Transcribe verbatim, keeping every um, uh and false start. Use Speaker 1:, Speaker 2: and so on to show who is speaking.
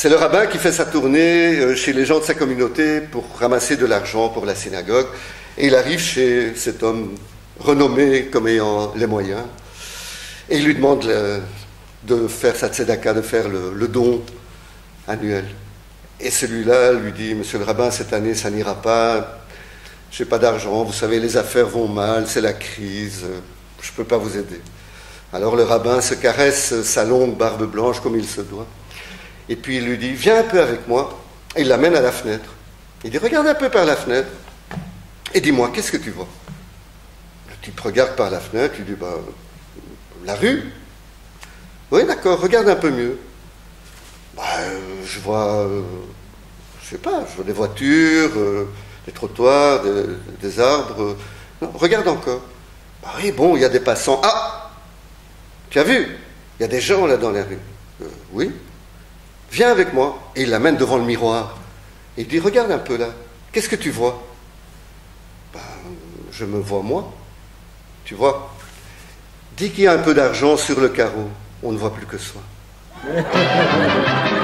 Speaker 1: C'est le rabbin qui fait sa tournée chez les gens de sa communauté pour ramasser de l'argent pour la synagogue. Et il arrive chez cet homme renommé comme ayant les moyens. Et il lui demande de faire sa tzedaka, de faire le, le don annuel. Et celui-là lui dit, monsieur le rabbin, cette année ça n'ira pas, j'ai pas d'argent, vous savez, les affaires vont mal, c'est la crise, je ne peux pas vous aider. Alors le rabbin se caresse sa longue barbe blanche comme il se doit. Et puis il lui dit, viens un peu avec moi. Et il l'amène à la fenêtre. Il dit, regarde un peu par la fenêtre. Et dis-moi, qu'est-ce que tu vois? Le type regarde par la fenêtre, il dit, bah, la rue. Oui, d'accord, regarde un peu mieux. Bah, euh, je vois, euh, je sais pas, je vois des voitures, euh, des trottoirs, des, des arbres. Euh, non, regarde encore. Bah oui, bon, il y a des passants. Ah, tu as vu? Il y a des gens là dans la rue. Euh, oui. Viens avec moi. Et il l'amène devant le miroir. Et il dit, regarde un peu là. Qu'est-ce que tu vois? Ben, je me vois moi. Tu vois? Dis qu'il y a un peu d'argent sur le carreau. On ne voit plus que soi.